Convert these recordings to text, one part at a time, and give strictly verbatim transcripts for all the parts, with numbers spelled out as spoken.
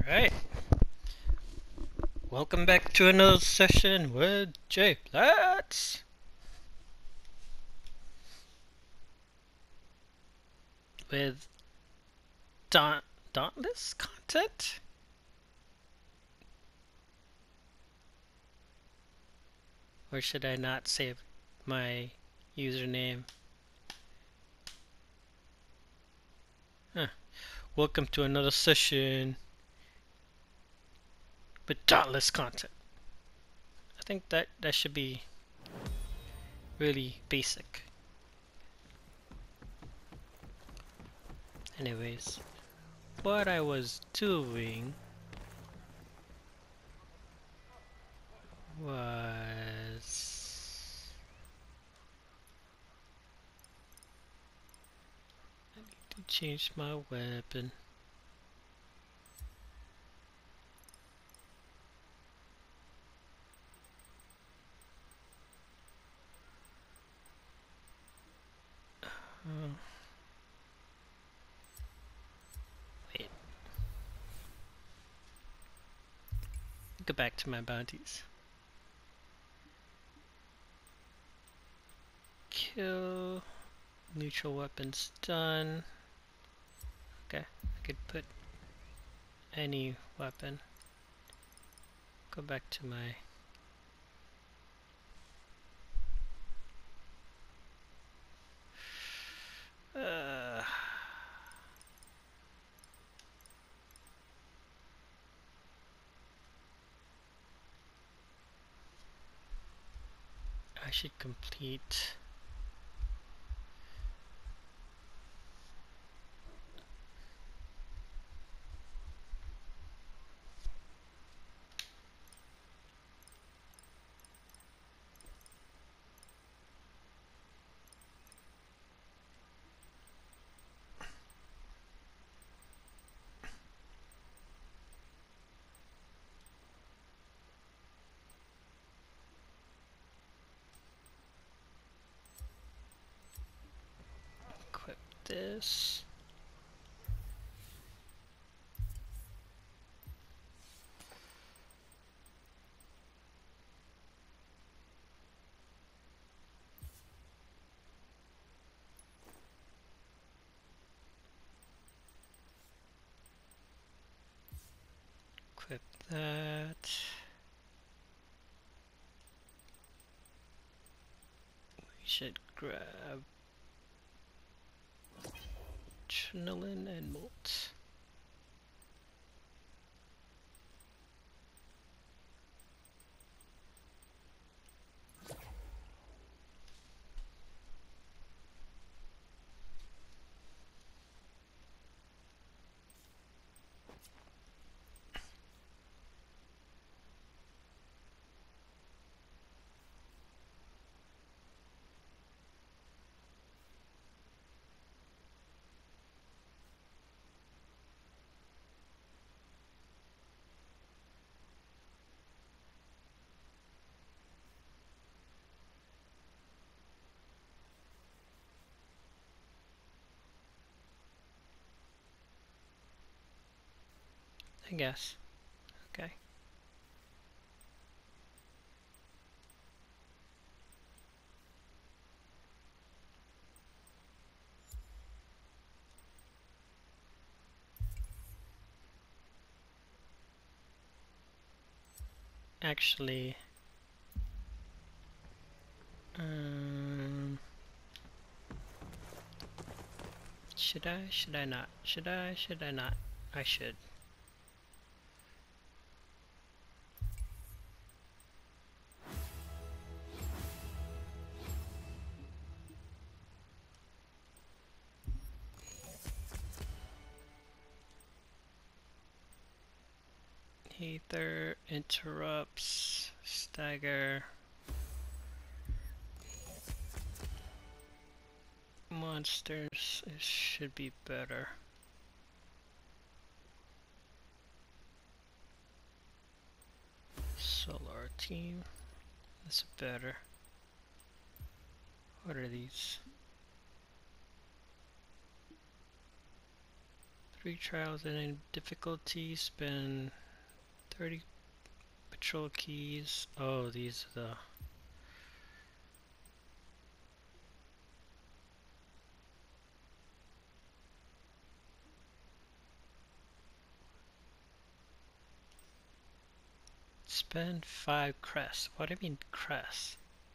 Alright, welcome back to another session with Jblattz. With Daunt Dauntless content? Or should I not save my username? Huh. Welcome to another session with Dauntless content. I think that that should be really basic. Anyways, what I was doing was I need to change my weapon. Uh, wait. Go back to my bounties. Kill. Neutral weapons done. Okay, I could put any weapon. Go back to my uh, I should complete equip this. Equip that. We should grab Chenillin and Molt. I guess. Okay. Actually, um, should I? Should I not? Should I? Should I not? I should. Ether interrupts, stagger, monsters. It should be better. Solar team. That's better. What are these? Three trials and any difficulty. Spend thirty patrol keys. Oh, these are the... Spend five crests. What do you mean crests?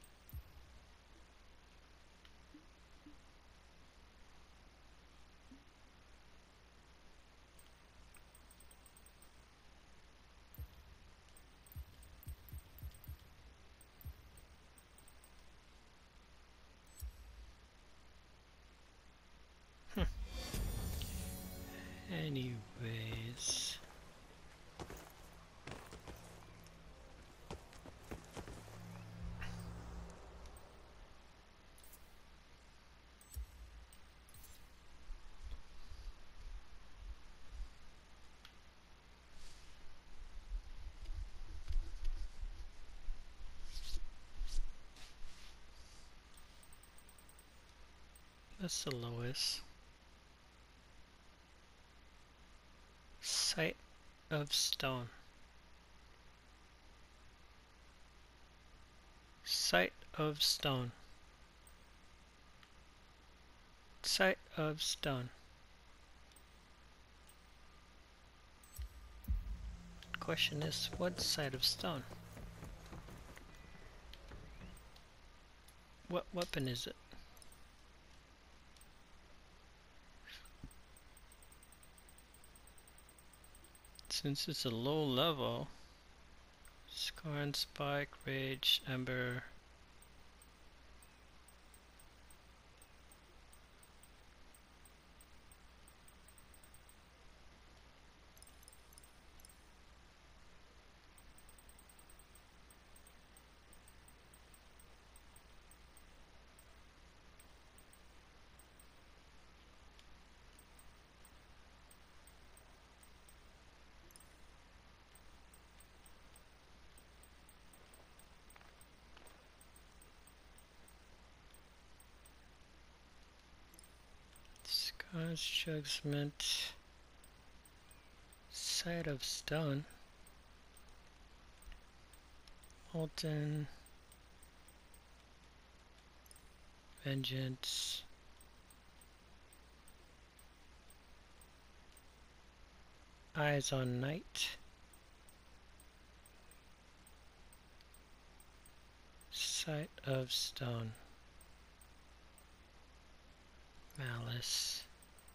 Hmm. Anyways... That's the lowest. Sight of stone. Sight of stone. Sight of stone. Question is, what sight of stone? What weapon is it? Since it's a low level, Scorn, Spike, Rage, Ember. Scorn's Judgment. Sight of stone. Molten. Vengeance. Eyes on Night. Sight of stone. Malice.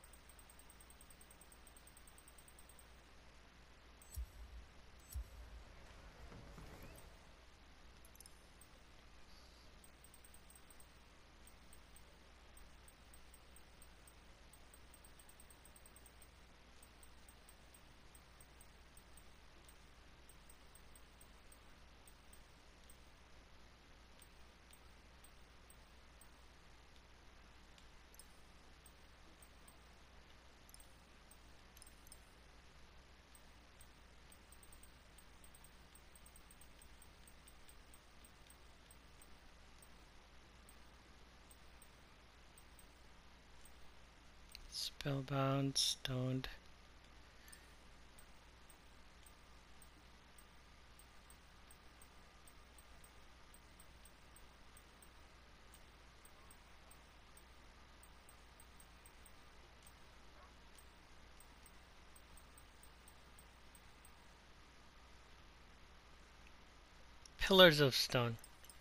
Spellbound, stoned. Pillars of stone.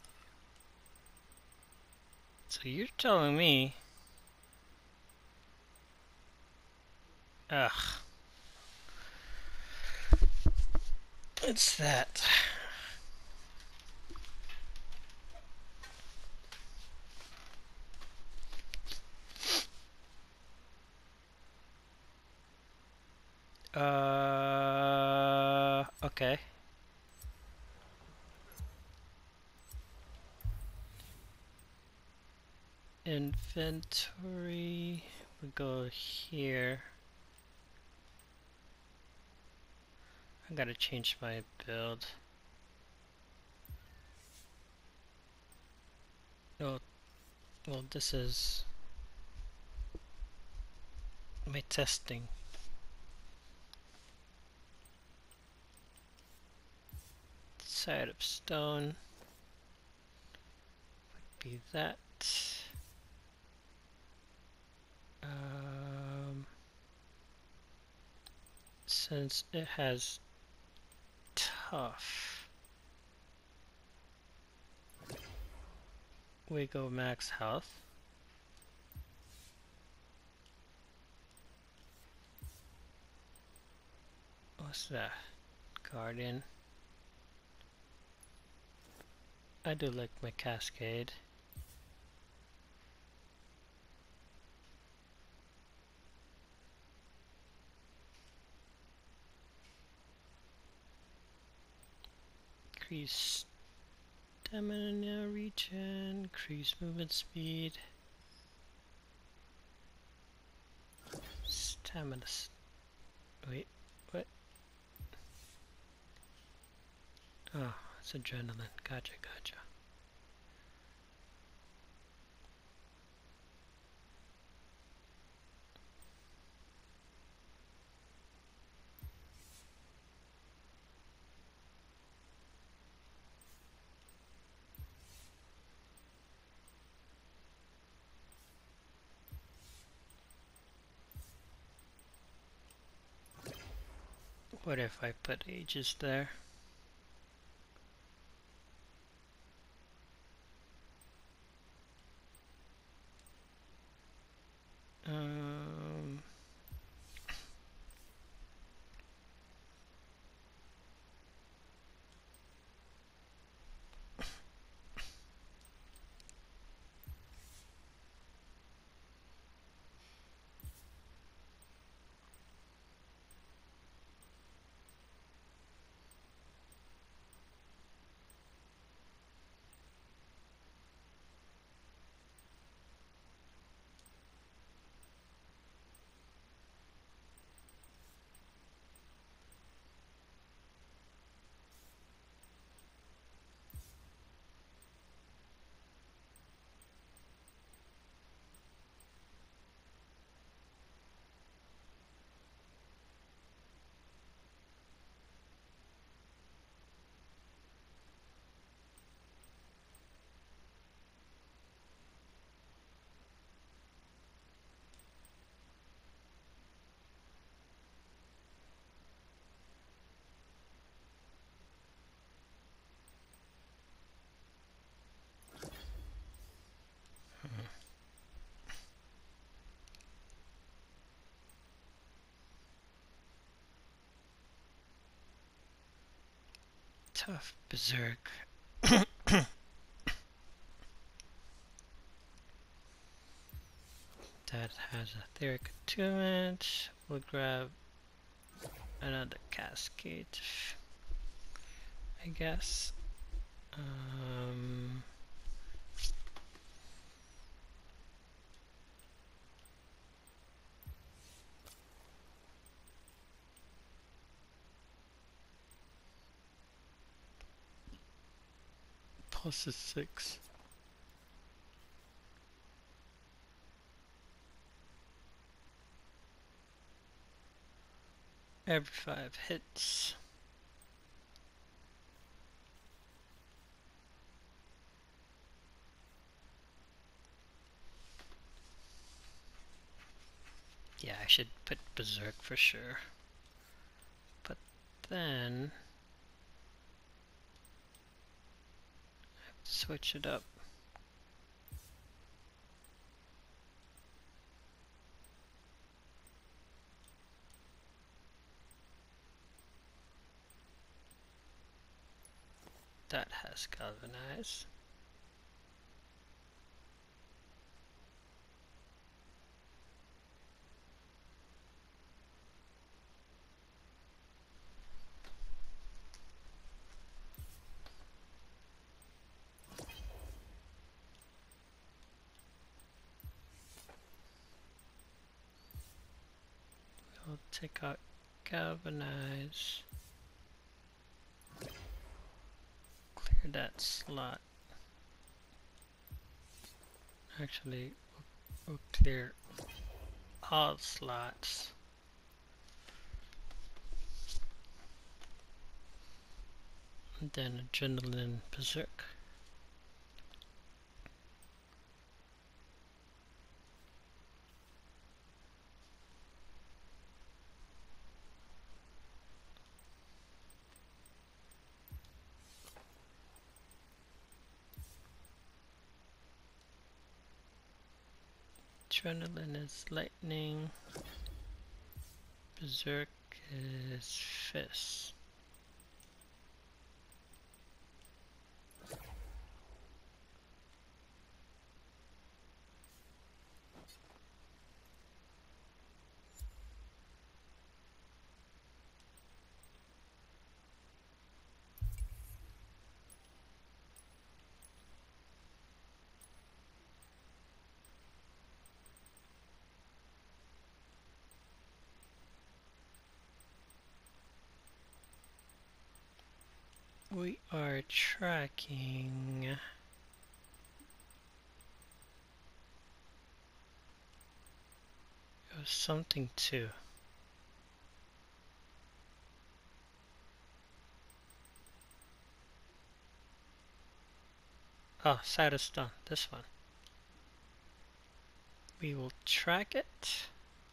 So you're telling me... Ugh. It's that. Uh, okay. Inventory, we go here. I gotta change my build. Oh, well, this is my testing. side of stone would be that. Um, since it has tough, we go max health. What's that? Guardian. I do like my cascade. Increase stamina regen, increase movement speed. Stamina. Wait, what? Oh, it's adrenaline. Gotcha, gotcha. What if I put ages there? Um, tough berserk. That has a etheric attunement. We'll grab another cascade, I guess. Um, plus is six. Every five hits. Yeah, I should put berserk for sure. But then I have to switch it up. That has galvanize. We'll take out galvanize. Clear that slot. Actually, we'll, we'll clear all slots. And then Adrenaline Berserk. Adrenaline is lightning. Berserk is fist. We are tracking oh, something too. Oh, Saddestone, this one. We will track it.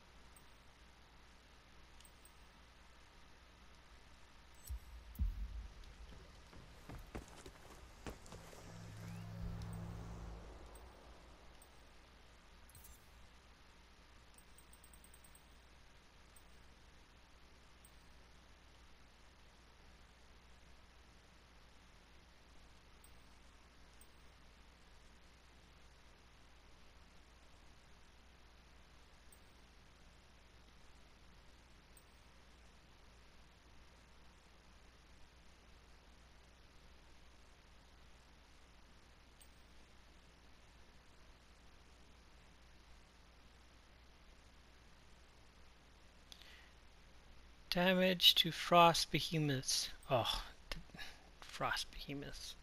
Damage to frost behemoths. Oh, frost behemoths.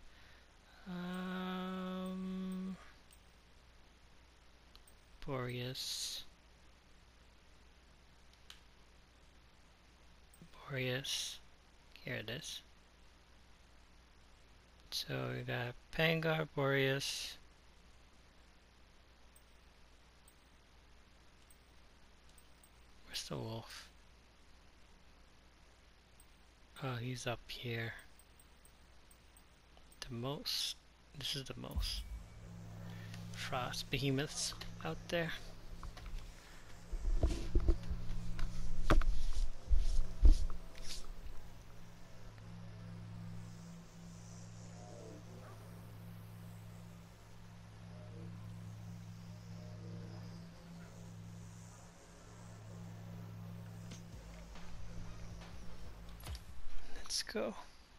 Um, Boreas. Boreas. Here it is. So we got Pangar, Boreas. Where's the wolf? Oh, he's up here. The most. This is the most. Frost behemoths out there. Let's go.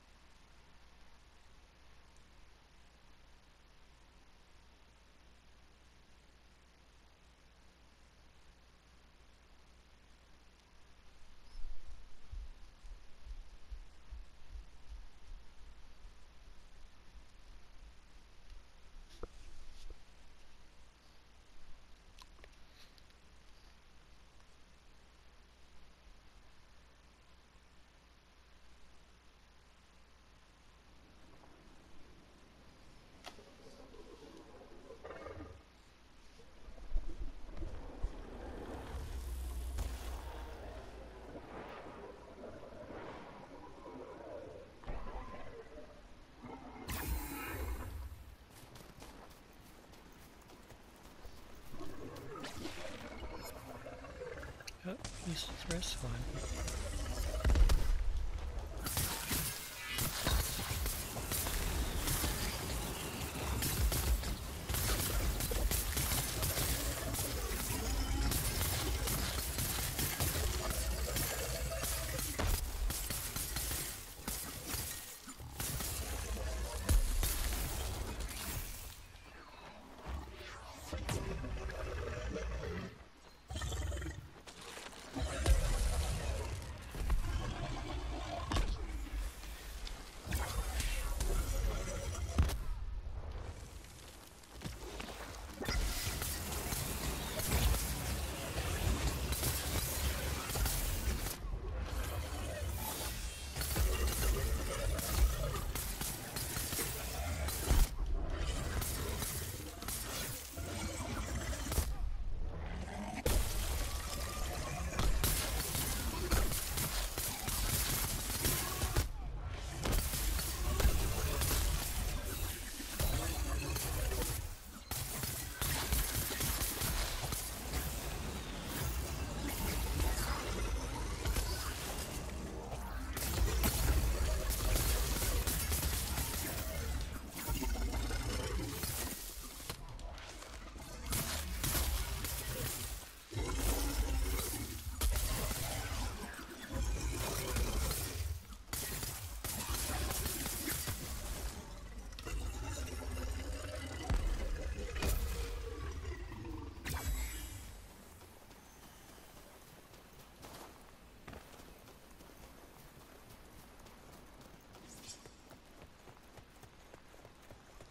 Oh, use the first one.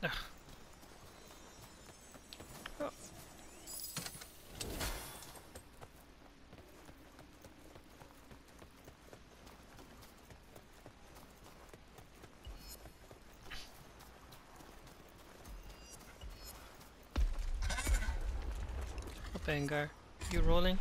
Ugh. Oh. Up, Angar. You rolling?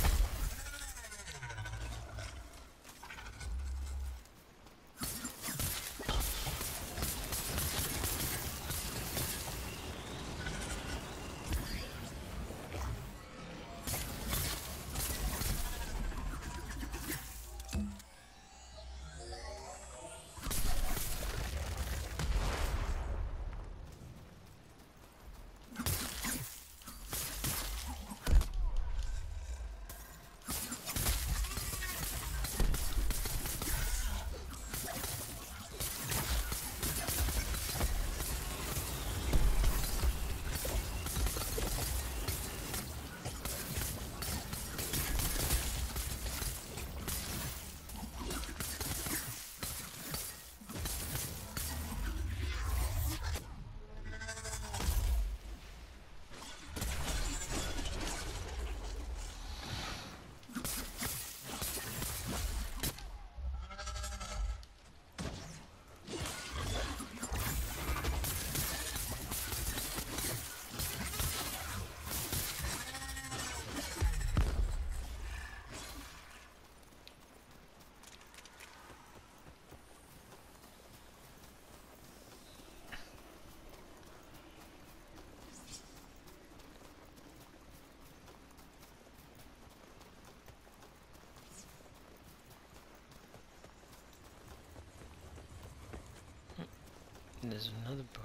And there's another bow.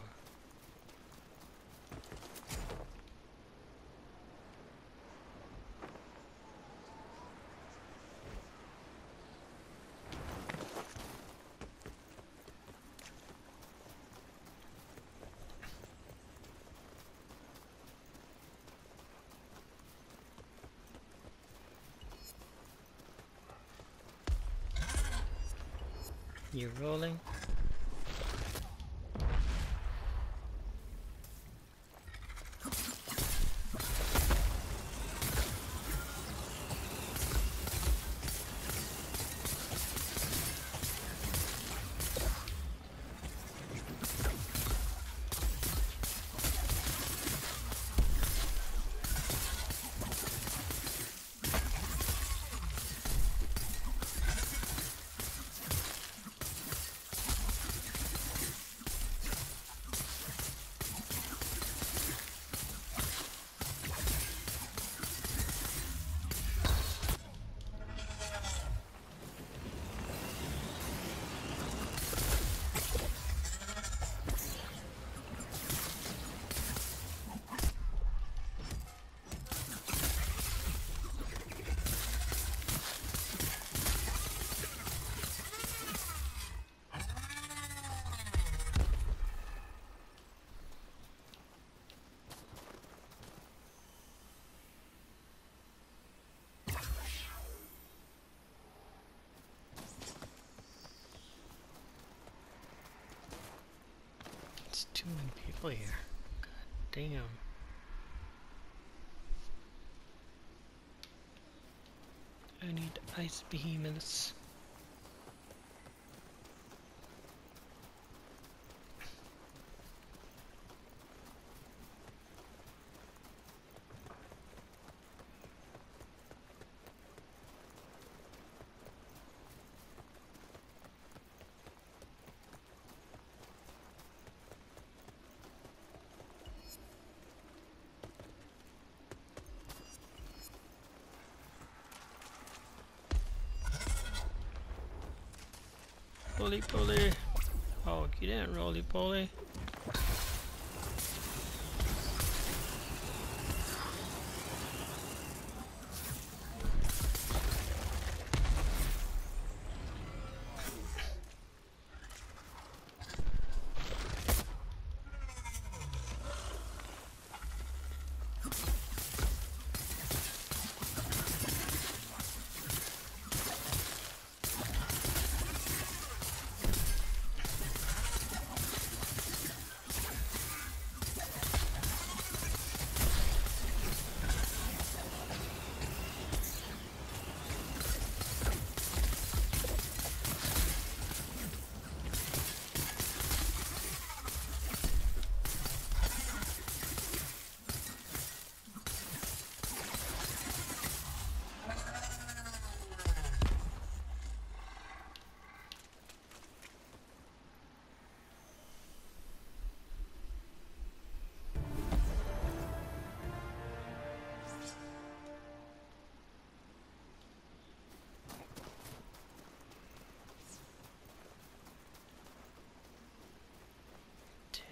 You rolling? It's too many people here. God damn. I need ice behemoths. Roly poly. Oh, you didn't roly poly.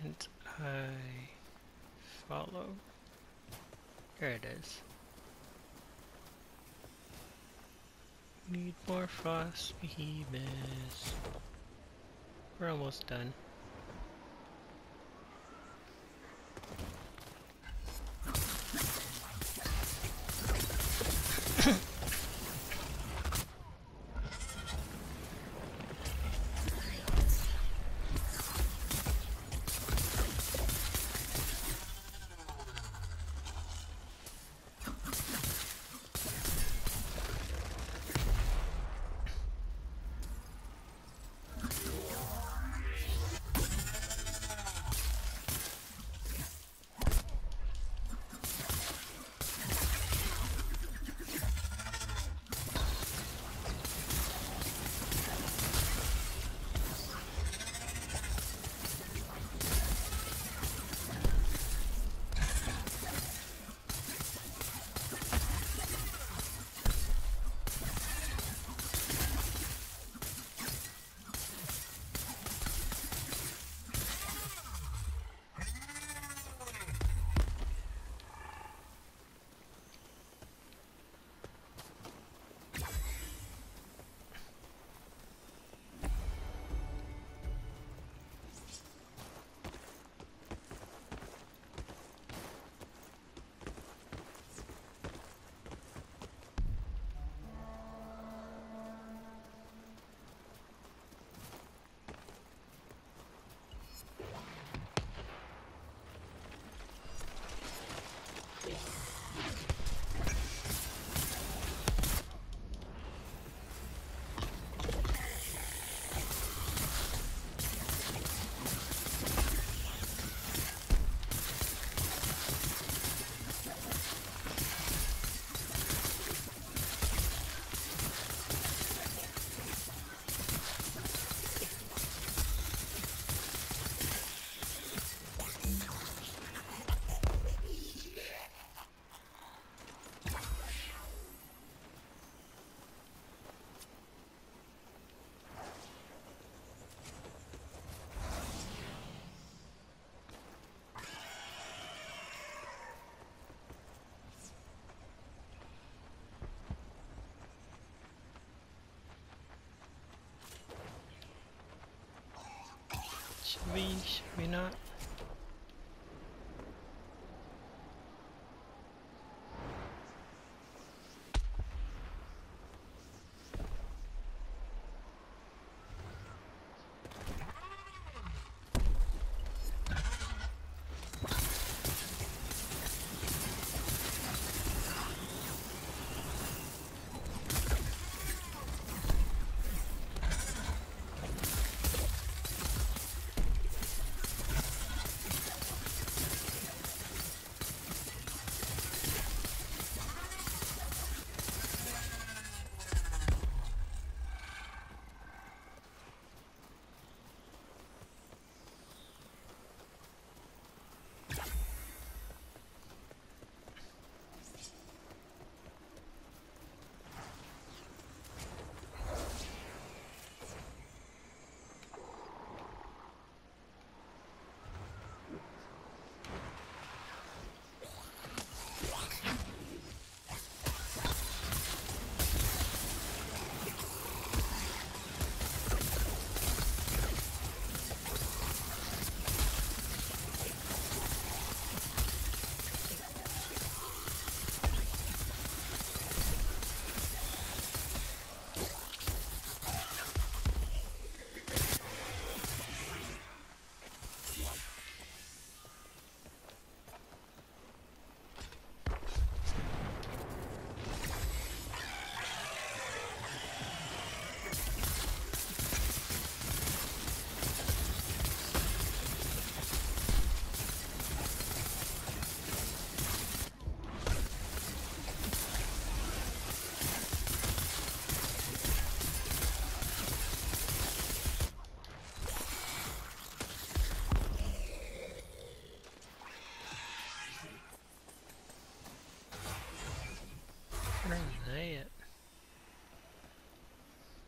Can't I follow? There it is. Need more frost behemoths. We're almost done. Should we, should we not?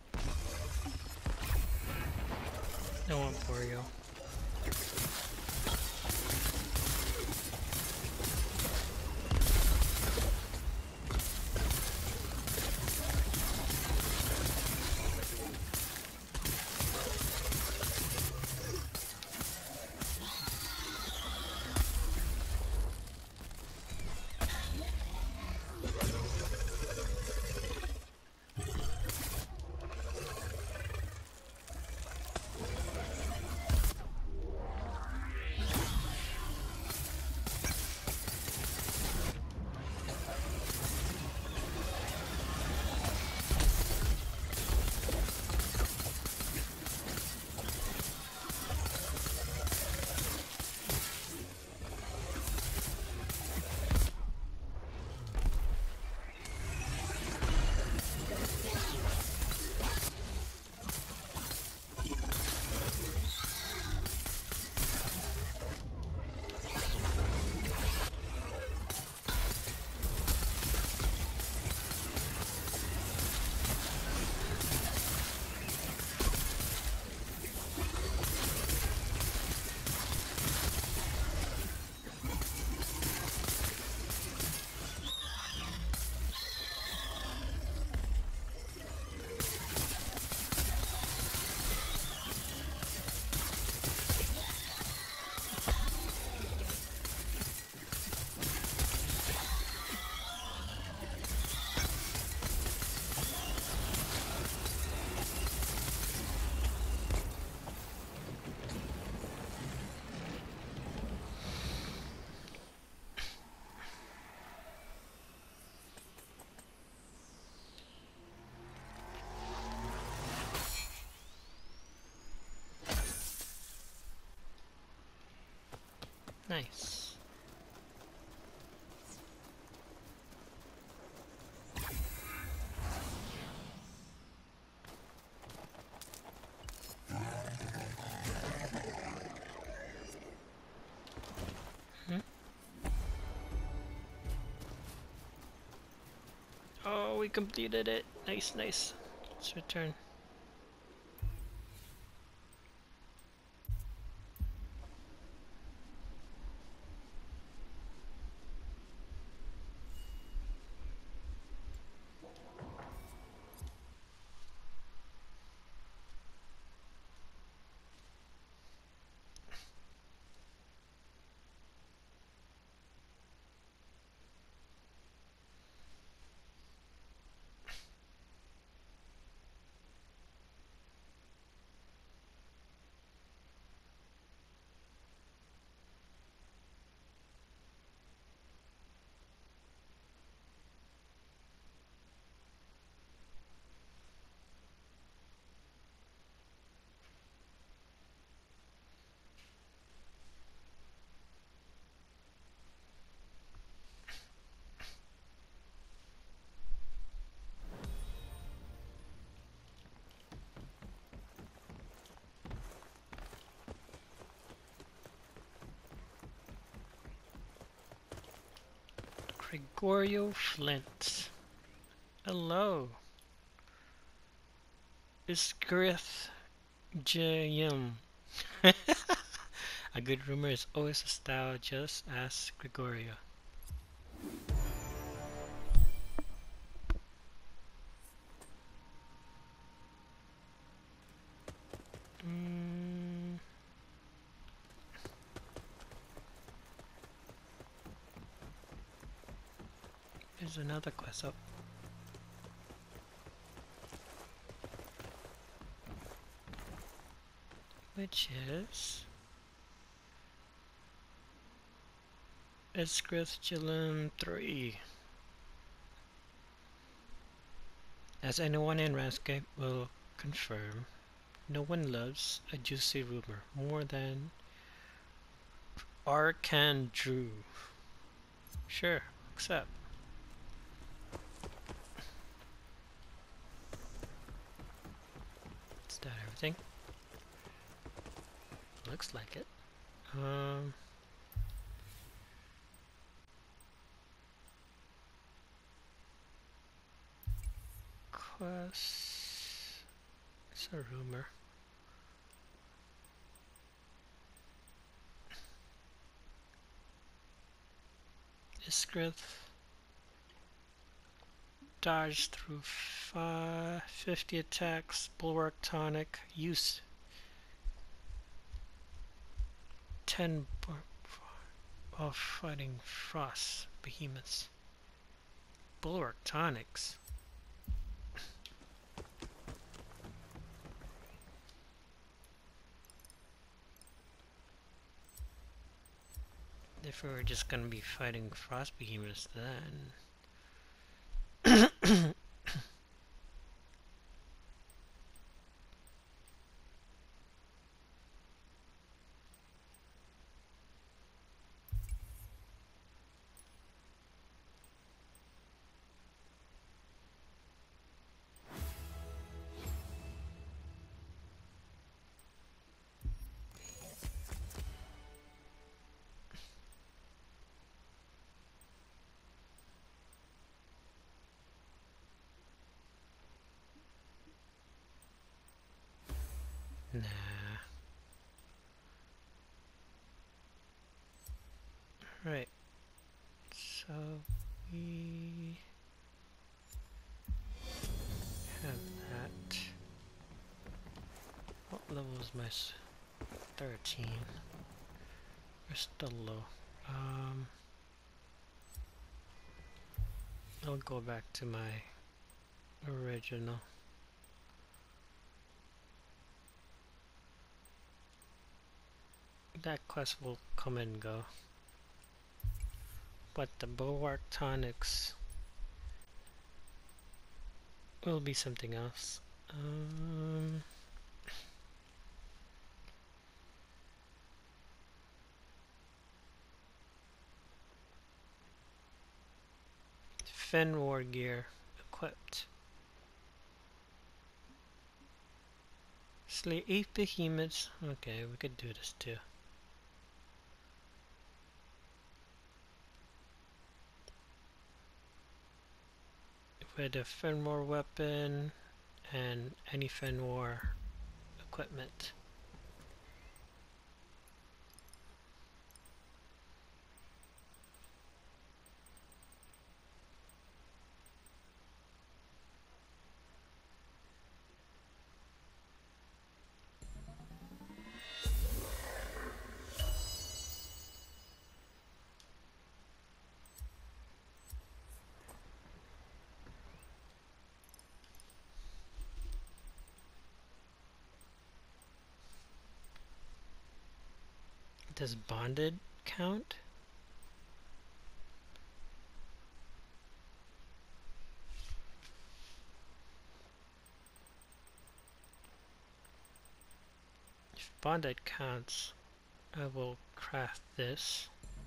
No one for you. Nice. Hmm? Oh, we completed it. Nice, nice. Let's return. Gregorio Flint. Hello. Isgryth Jehlym. A good rumor is always a style, just as Gregorio. Mm. There's another quest up. Which is Isgryth Jehlym three. As anyone in Ranscape will confirm, no one loves a juicy rumor more than Arcan Drew. Sure, accept. Is that everything? Looks like it. Um, quest. It's a rumor. Isgryth. Dodge through fifty attacks. Bulwark tonic. Use ten of fighting frost behemoths. Bulwark tonics. If we were just gonna be fighting frost behemoths, then nah. Right. So we have that. What level is my s thirteen? We're still low. Um, I'll go back to my original. That quest will come and go. But the Bulwark tonics will be something else. Um, Fenwar gear equipped. Slay eight behemoths. Okay, we could do this too. With a Fenwar weapon and any Fenwar equipment. Does bonded count? If bonded counts, I will craft this.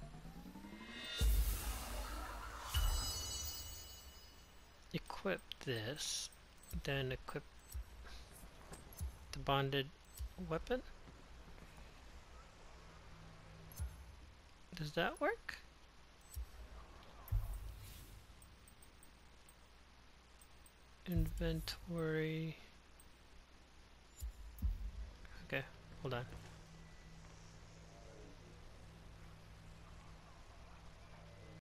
Equip this, then equip the bonded weapon. Does that work? Inventory. Okay, hold on.